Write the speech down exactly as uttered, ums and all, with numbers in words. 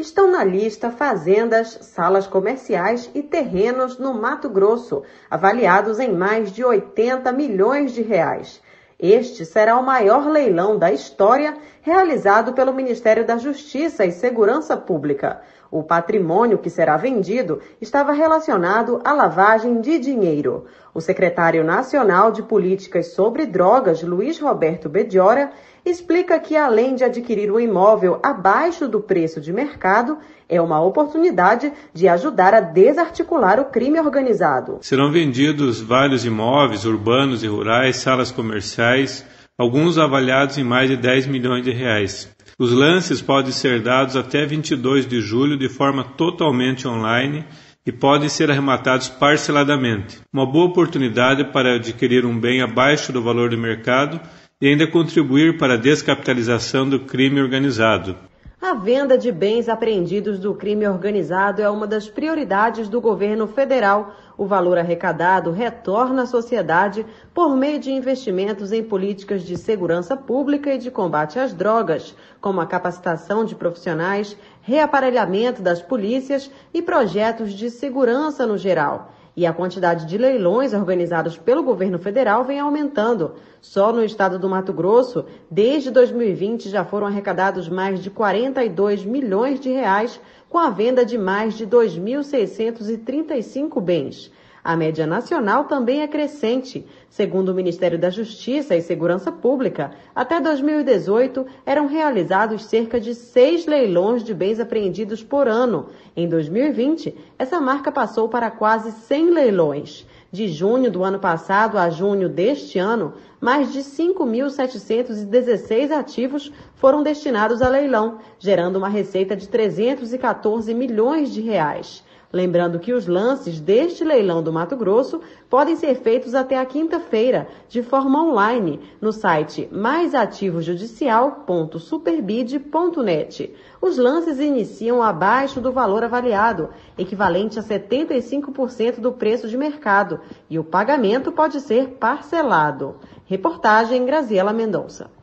estão na lista fazendas, salas comerciais e terrenos no Mato Grosso, avaliados em mais de oitenta milhões de reais. Este será o maior leilão da história realizado pelo Ministério da Justiça e Segurança Pública. O patrimônio que será vendido estava relacionado à lavagem de dinheiro. O secretário nacional de Políticas sobre Drogas, Luiz Roberto Bediora, explica que, além de adquirir o imóvel abaixo do preço de mercado, é uma oportunidade de ajudar a desarticular o crime organizado. Serão vendidos vários imóveis urbanos e rurais, salas comerciais, alguns avaliados em mais de dez milhões de reais. Os lances podem ser dados até vinte e dois de julho de forma totalmente online e podem ser arrematados parceladamente. Uma boa oportunidade para adquirir um bem abaixo do valor de mercado e ainda contribuir para a descapitalização do crime organizado. A venda de bens apreendidos do crime organizado é uma das prioridades do governo federal. O valor arrecadado retorna à sociedade por meio de investimentos em políticas de segurança pública e de combate às drogas, como a capacitação de profissionais, reaparelhamento das polícias e projetos de segurança no geral. E a quantidade de leilões organizados pelo governo federal vem aumentando. Só no estado do Mato Grosso, desde dois mil e vinte, já foram arrecadados mais de quarenta e dois milhões de reais com a venda de mais de dois mil seiscentos e trinta e cinco bens. A média nacional também é crescente. Segundo o Ministério da Justiça e Segurança Pública, até dois mil e dezoito eram realizados cerca de seis leilões de bens apreendidos por ano. Em dois mil e vinte, essa marca passou para quase cem leilões. De junho do ano passado a junho deste ano, mais de cinco mil setecentos e dezesseis ativos foram destinados a leilão, gerando uma receita de trezentos e quatorze milhões de reais. Lembrando que os lances deste leilão do Mato Grosso podem ser feitos até a quinta-feira, de forma online, no site mais ativo judicial ponto superbid ponto net. Os lances iniciam abaixo do valor avaliado, equivalente a setenta e cinco por cento do preço de mercado, e o pagamento pode ser parcelado. Reportagem Graziela Mendonça.